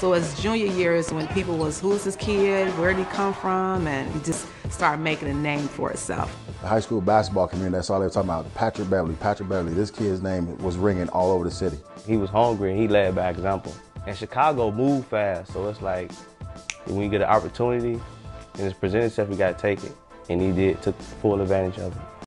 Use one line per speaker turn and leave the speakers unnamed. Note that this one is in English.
So his junior year is when people was, who's this kid, where did he come from, and he just started making a name for himself.
The high school basketball community, that's all they were talking about. Patrick Beverley, Patrick Beverley. This kid's name was ringing all over the city.
He was hungry and he led by example. And Chicago moved fast, so it's like when you get an opportunity and it's presented itself, you gotta take it. And he took full advantage of it.